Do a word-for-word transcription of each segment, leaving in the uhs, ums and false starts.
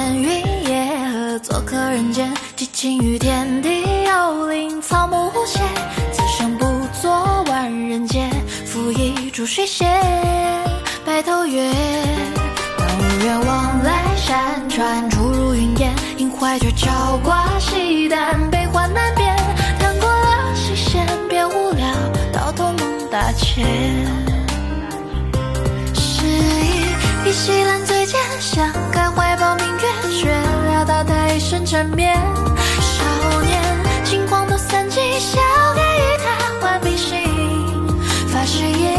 烟云野鹤，做客人间，寄情于天地幽灵，草木无邪，此生不做万人间，负一株水仙，白头月。万物远往来山川，出入云烟，因怀绝朝挂西单，悲欢难辨，谈过了西弦，别无聊，到头梦大千。是一披细兰醉间，想开怀抱明月，却料到太深缠绵。少年轻狂斗三季，笑给与他换笔心，发誓言，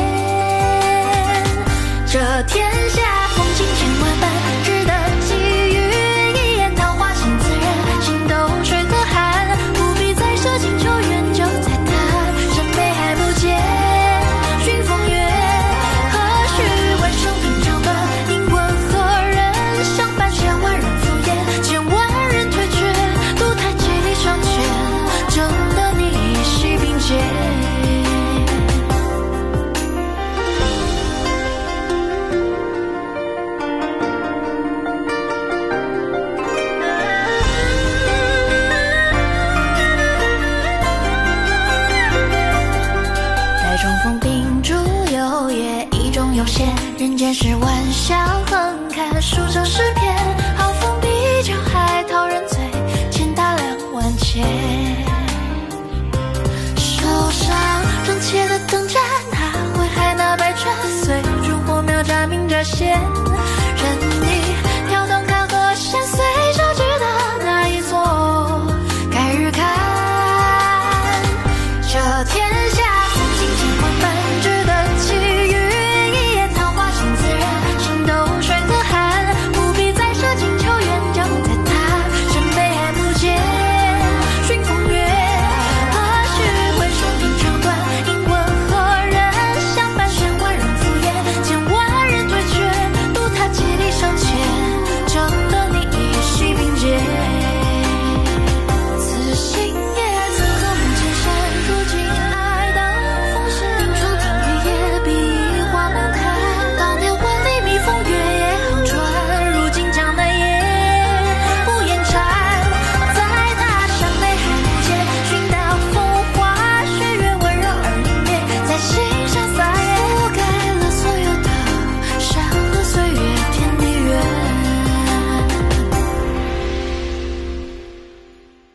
这天下风景千万般，只得寄予一言，桃花心自然，心斗水和寒，不必再奢情求远，就再谈，山北还不见寻风月，何须万生平长短，因问何人相伴，千万人敷衍，千万人推却，独太几里长牵，正得你一夕并肩。重逢秉烛游夜，意中有限，人间是玩笑横看，书成诗篇。